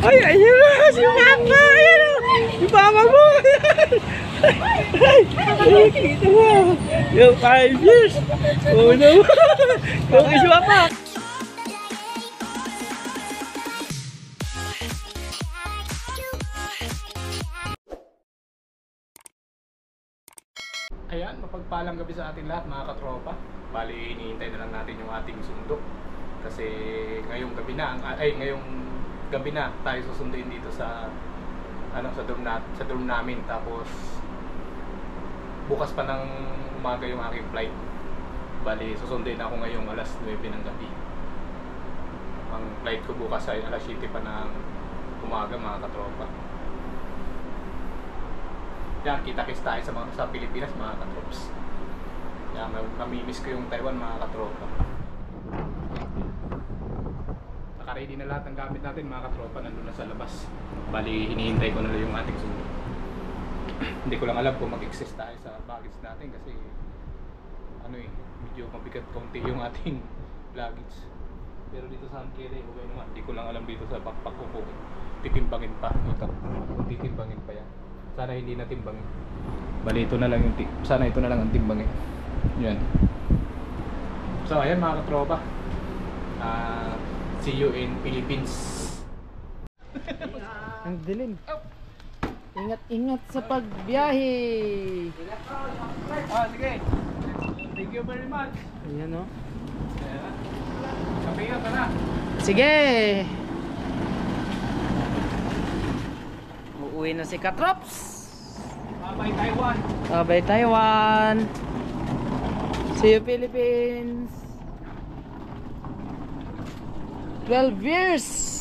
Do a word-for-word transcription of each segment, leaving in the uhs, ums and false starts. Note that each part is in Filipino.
Ay, ayun na, si Papa! Ayun na! Si Papa mo! Ay, ay, kita mo! Yung five years! Oo naman! Okay si Papa! Ayan, mapagpalang gabi sa ating lahat mga katropa. Bali, iniintay na lang natin yung ating sundo. Kasi ngayong gabi na, ang, ay ngayong gabi na tayo susunduin dito sa ano sa dorm na, sa dorm namin. Tapos bukas pa ng umaga yung aking flight. Bali, susunduin ako ngayong alas nuwebe ng gabi. Ang flight ko bukas ay alas siyete pa ng umaga mga katropa. Yan, kita-kits tayo sa, mga, sa Pilipinas mga katrops. Yan, namimiss ko yung Taiwan mga katropa. Naka-ready na lahat ng gamit natin mga katropa, nandun na sa labas. Bali, hinihintay ko na lang yung ating sundo. Hindi ko lang alam kung mag-exist tayo sa baggage natin kasi ano eh, medyo mabigat kaunti yung ating luggage. Pero dito sa Ankere, okay naman. Hindi ko lang alam dito sa backpack ko kung titimbangin pa. Ito, kung titimbangin pa yan. Sana hindi na timbangin. Bali ito na lang yung sana ito na lang ang timbangin. Yan. So ayan mga katropa. Uh, see you in Philippines. Ang dilim. Ingat-ingat sa pagbiyahe. Ah, sige. Thank you very much. Ayan o. Ayan. Kapingat ka na. Sige. Uuwi na si Katrops. Bye Taiwan. Bye Taiwan. See you Philippines. twelve years.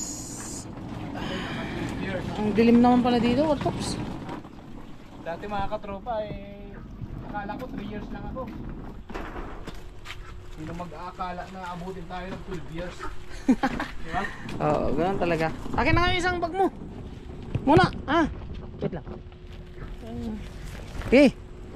Ang dilim naman pala dito, Katrops. Dati mga katropa eh akala ko three years lang ako. Sino mag-aakala na abutin tayo ng twelve years? Diba? Oo, ganoon talaga. Akin na nga yung isang bag mo. Muna, ah. Wait lang. Okay.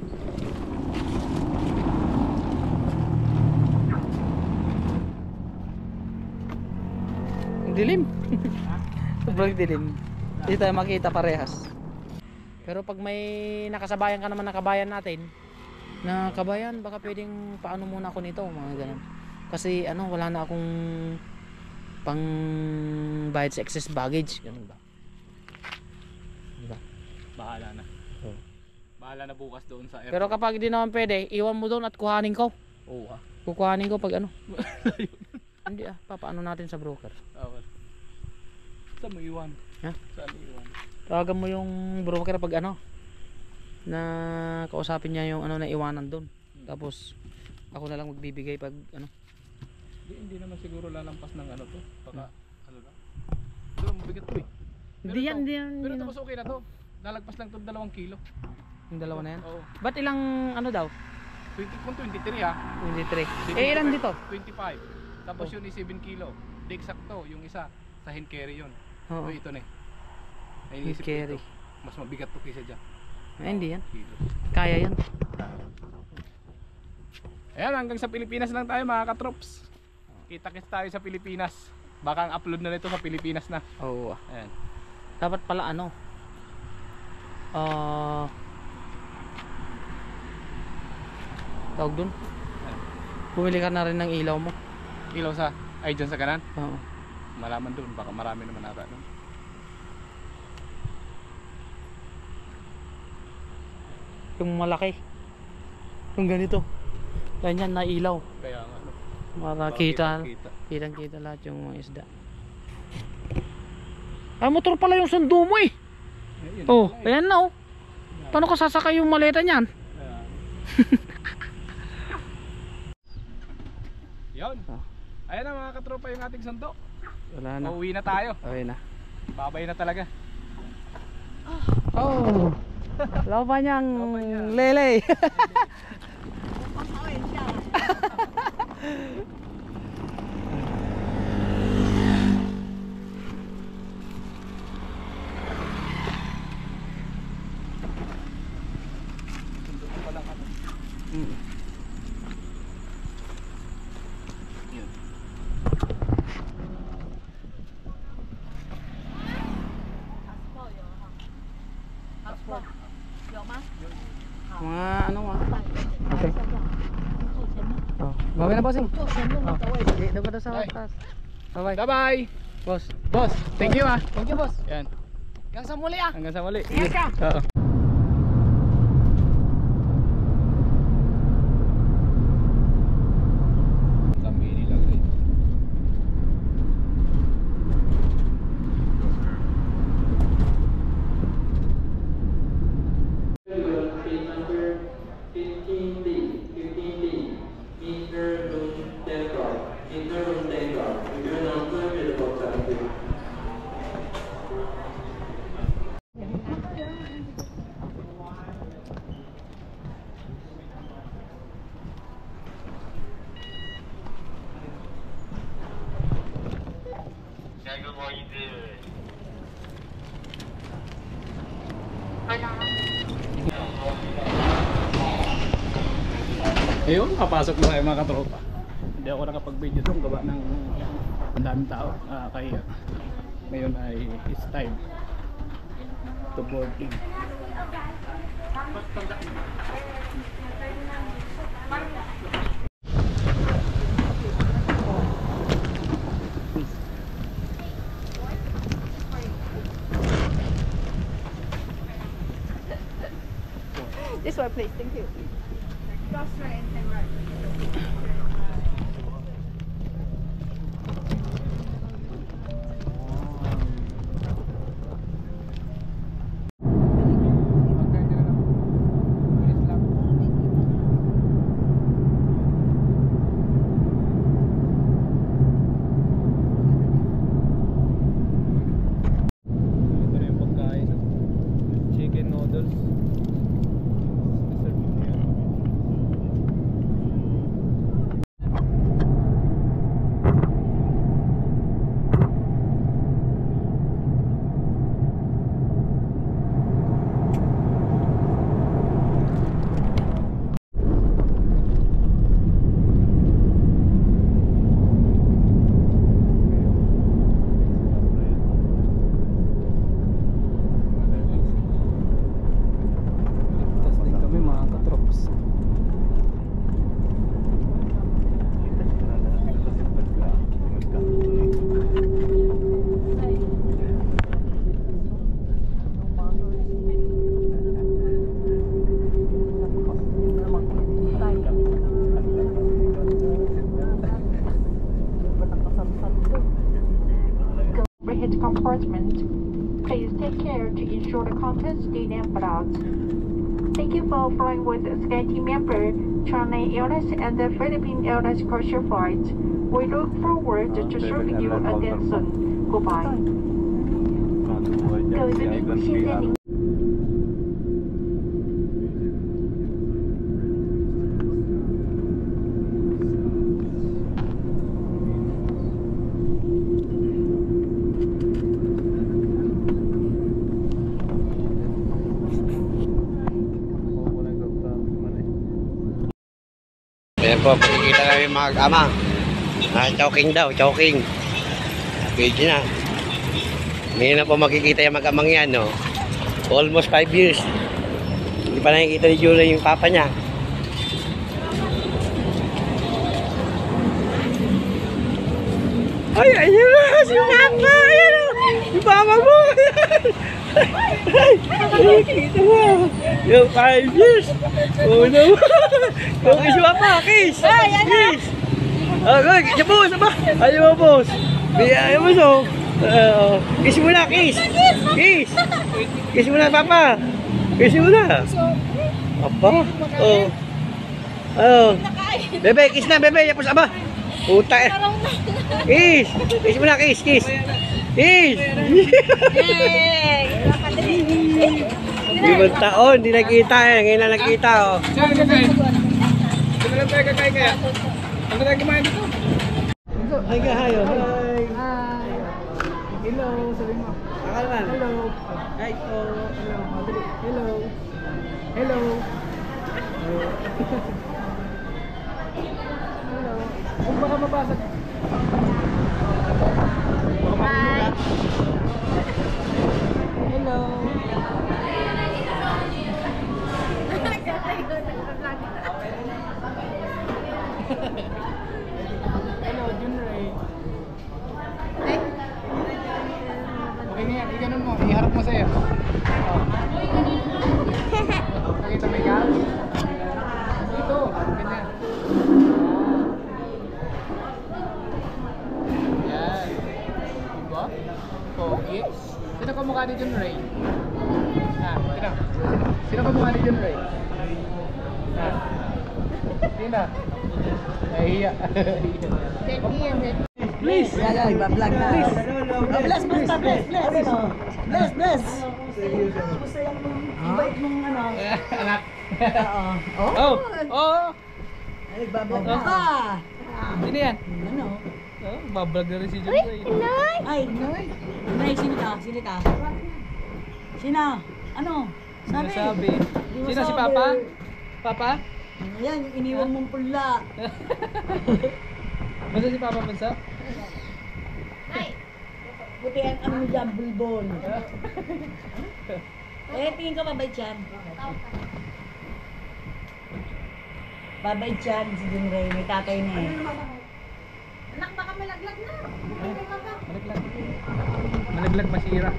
Ang dilim. Sobrang dilim. Hindi tayo makita parehas. Pero pag may nakasabayan ka naman na kabayan natin, na kabayan, baka pwedeng paano muna ako nito, mga ganun. Kasi ano, wala na akong pang bayad sa excess baggage, ganun ba? Diba? Bahala na. Oh. Bahala na bukas doon sa airport. Pero kapag di naman pwede, iwan mo doon at kuhanin ko. Oo ha. Kukuhanin ko pag ano. Hindi ah, papaano natin sa broker. Oo. Saan mo iwan? Ha? Saan mo iwan? Tawagan mo yung broker pag ano, na kausapin niya yung ano na iwanan doon. Tapos ako na lang magbibigay pag ano. Hindi, hindi naman siguro lalampas ng ano to. Baka hmm. ano lang. Pero mabigat to eh. Hindi yan, hindi yan. Pero tapos okay na to. Lalagpas lang to dalawang kilo. Yung dalawa na yan? Oo. Ba't ilang ano daw? twenty, kung twenty-three ha. twenty-three. Eh ilan dito? twenty-five. Tapos Oh. yun is seven kilo. Di eksakto. Yung isa sa hand carry yun. Oo. So ito na eh. Ay, Hand carry. ito. Mas mabigat to kaysa dyan. Ay, hindi yan. Kilo. Kaya yan. Ayan, hanggang sa Pilipinas lang tayo mga katrops. Kita-kits tayo sa Pilipinas. Baka ang upload na nito sa Pilipinas na. Oo. Ayan. Dapat pala ano, ah, uh, tawag dun, bumili ka na rin ng ilaw mo. Ilaw sa, ay dyan sa kanan? Oo. Malaman dun, baka marami naman ata dun. Yung malaki, yung ganito, ganyan na ilaw. Kaya nga ano, Para kita, kitang kita lahat yung mga isda. Ay, motor pala yung sundo mo eh. Ayun, Oh, pala eh. ayan na oh. Paano ko sasakay yung maleta niyan? Ayan. Yun. Oh. Ayan na mga katropa yung ating sundo. Wala na. Uuwi na tayo. Okay na. Babay na talaga. Oh. Lawa niyang Lawa niya. lele. Sundo ko pa lang ano. Mm. Yun. bossing. Oh. Eh, doon ka daw sa Bye. taas. Bye-bye. Bye-bye! Boss. Boss, thank you ah. Thank you, boss. Yan. Hanggang sa muli ah. Hanggang sa muli. Ingat ka. Oo. Kambini lang rin. Ayun, papasok na tayo mga katropa. Hindi ako nakapag-video doon gawa ng ang daming tao. Ah, kaya ngayon ay it's time to board in. This one, please. Thank you. Ito na yung pagkain. Chicken noodles. Serve mo yan. Ligtas din kami mga katrops. Overhead compartment. Please take care to ensure the contents stay emptied out. Thank you for flying with SkyTeam member, China Airlines and the Philippine Airlines Commercial Flight. We look forward to serving you again soon. Goodbye. 各位贵宾，现在您。 Ayan po, makikita kami mga ama. Ah, choking daw, choking. Pwede na. Ngayon na po makikita yung mag-amang yan, no? Almost five years. Hindi pa nakikita ni Julia yung papa niya. Ay, ayun na! Si papa! Ayun na! Yung papa mo! Ay! Nakikita mo! Yung five years! Oh no! Yung kiss mo pa! Kiss! Kiss! Okay, kiss mo! Sama! Ayaw mo, boss! Ayaw mo, so! Uh, kiss mo na! Kiss! Kiss! Kiss mo na, papa! Kiss mo na! Apa? Oh! Oh! Bebe, kiss na! Bebe! Yapos aba! Puta eh! Kiss! Kiss mo na! Kiss! Kiss! Kiss! Limang taon, di nakita eh. Ngayon na nakita oh. Saan kakain? Saan lang tayo kakain kaya? Ano tayo kumain dito? Hi ka, hi oh. Hi! Hi. Hello, sabi mo. Akala man. Hello. Hi po. Hello, madali. Hello. Hello. Hello. Kung baka mabasag. Baka makunog ka. Hello. i-ganon mo, iharap mo sa'yo. Oh. Nakita mo ikaw? Dito, ganyan. Yan. Diba? Pogi. Sino ka mukha ni John Ray? Ah, sino? Sino ka mukha ni John Ray? Ah. Sino? Nahiya. Please! Yan yan, iba-vlog na. Please! Oh, bless, bless, bless, bless! Bless, bless! Gusto yung ibait mong ano? Anak. Oo. Oh! Oh! Ay, iba-vlog na ka! Sino yan? Ano? Oh, bablog na rin si John Ray. Ay, Nay, sino ka? Sino ka? Sino? Ano? Sabi? Sabi. Di mo Sino si sabi. Papa? Papa? Ayan, yung iniwan mong pula. Basta si Papa Bansa? Buti ang ano dyan, bulbol. Eh, tingin ka babay dyan. Babay dyan, si Jun Ray. May tatay na eh. Anak, baka malaglag na. Malaglag. Malaglag masira.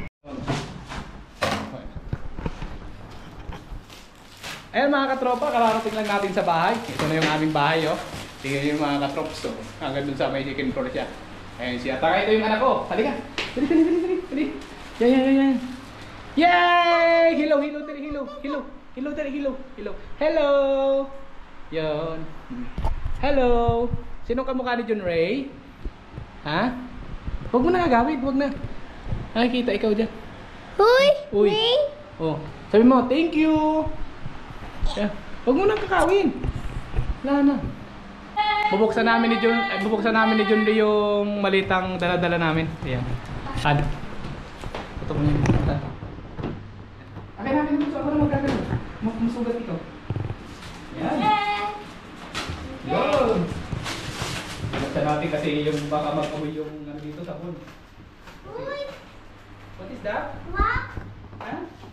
Ayan mga katropa, kararating lang natin sa bahay. Ito na yung aming bahay, oh. Tingnan yung mga katrops, oh. Hanggang dun sa may second floor siya. Ayan siya. Taka, ito yung anak ko. Halika. Dali, dali, dali, dali. Dali. Yan, yan, yan, yan. Yay! Hello, hello, dali, hello. Hello. Hello, dali, hello. Hello. Hello. Yan. Hello. Sino kamukha ni John Ray? Ha? Huwag mo na gagawin, huwag na. Nakikita ikaw dyan. Huy! Uy. Oh, sabi mo, thank you. Yeah. Huwag mo nang kakawin. Wala na. Bubuksan namin ni John, eh, bubuksan namin ni John Lee yung malitang dala-dala namin. Ayan. Ad. Ito mo yun. Akin namin ito. Ako na magkagano. Masugat ito. Ayan. Yun. Buksan natin kasi yung baka mag-amoy yung ano dito sabon. What is that? Ha?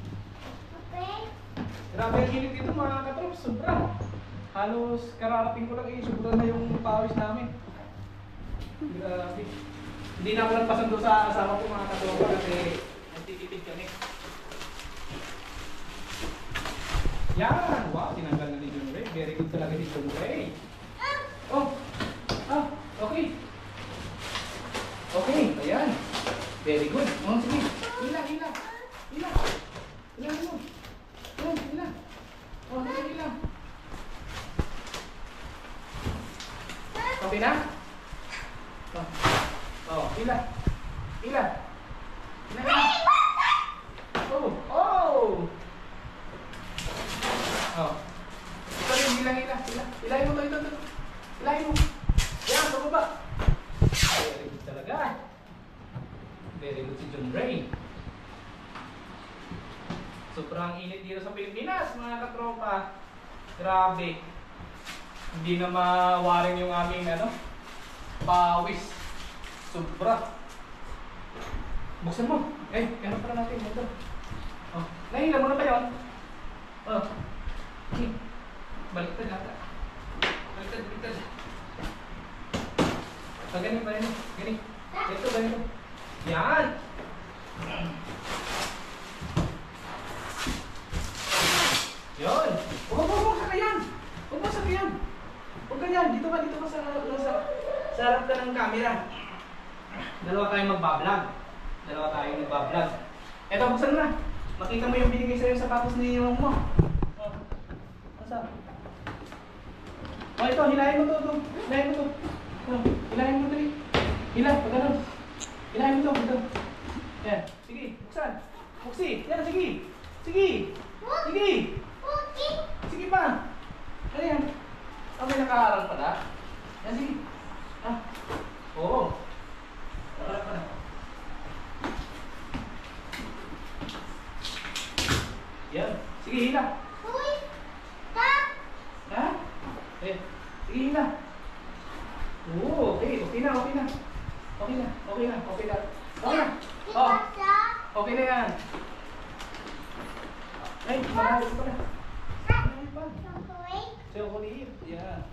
Grabe ang init dito mga katrops, sobra. Halos kararating ko lang eh, sobra na yung pawis namin. Grabe. Hindi na ako nagpasundo sa asawa ko mga katropa kasi nagtitipid kami. Yan! Wow, tinanggal na ni John Ray. Very good talaga si John Ray. Oh! Ah! Okay! Okay, ayan. Very good. Oh, sige. Hila, hila. Hila. Hila mo. Oh, hila. Oh, hila, hila. Okay na? Oh, oh hila. Hila. Hila, hila. Oh, oh! Oh. Ito rin, hila, hila. Hila. Hilahin mo to, ito, ito. Hilahin mo. Yan, bababa. Very good talaga. Very good si John Ray. Sobrang init dito sa Pilipinas, mga katropa. Grabe. Hindi na mawaring yung aming ano, pawis. Sobra. Buksan mo. Eh, meron pala natin motor. Oh, nahila mo na pa yun. Oh. Okay. Baliktad nata. Baliktad, baliktad. Ah, ganun pa rin. Ganun. Ito, ganun. Yan. Yun. Huwag mo, huwag sa yan. Huwag mo sa yan. Huwag ganyan. Dito ka, dito ka sa, sa, sa harap ka ng camera. Dalawa tayong magbablog. Dalawa tayong magbablog. Eto, buksan mo na. Makita mo yung binigay sa'yo sa sapatos ni yung mo. Oh. Asa? Oh, ito. Hilahin mo to. to. Hilahin mo to. Oh, hilahin mo dali. Hila, pag ganun. Hilahin mo to. Ito. Yan. Sige, buksan. Buksi. Yan, sige. Sige. Sige. Sige pa. Ano yan? Oh, may nakaharang pa na? Yan, sige. Ah. Oo. Nakaharang pa na. Yan. Sige, hila. Ha? Eh, sige, hila. Oo, okay. Okay na, okay na. Okay na, okay na, okay na. Okay na. Oh. Okay na yan. Ay, marami pa na. Marami pa. Chocolate. Yeah.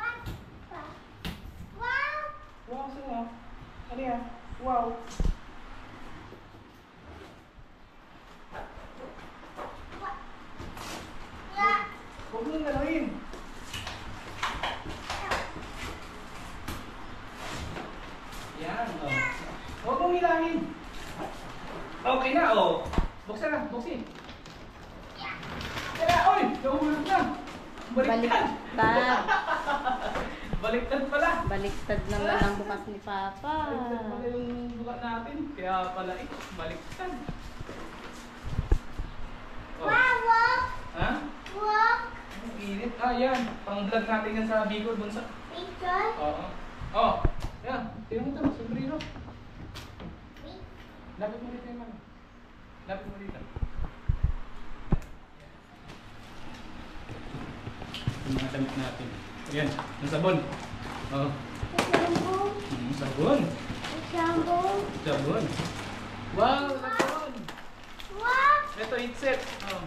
Wow, sino? Ano yan? Wow. mong hilangin. Okay na, oh. Buksan na, buksin. Kaya, oy, nahulog na. Baliktad. Baliktad. Baliktad pala. Baliktad naman ang bukas ni Papa. Baliktad pala yung buka natin. Kaya pala eh, baliktad. Oh. Ha? Ang init. Ah, yan. Pang-vlog natin yan sa Bicol, Bunsa. Oo. Oh, yan. Tingnan mo ito, sombrero. Lapit mo dito yung mama. Lapit mo dito. Yung mga damit natin. Ayan, yung sabon. Oh. Hmm, sabon. Sabon. Wow, sabon. Ito, headset. Oh.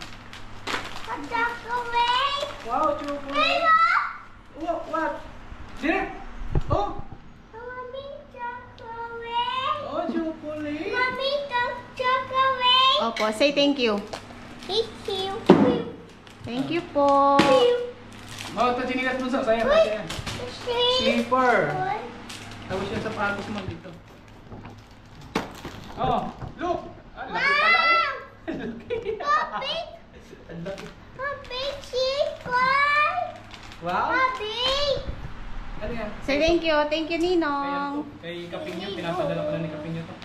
Wow, chocolate. Oh, what? Sir? Oh. Oh, chocolate. Opo, say thank you. Thank you po. Oh, ito chinilas mo sa saya kasi yan. Sleeper. Tapos yung sapatos mo dito. Oh, look! Ah, laki pala eh. Ang laki. Wow! Ano yan? Say thank you. Thank you, Kaya to. Ninong. Kay Kapinyo, pinapadala pala ni Kapinyo to.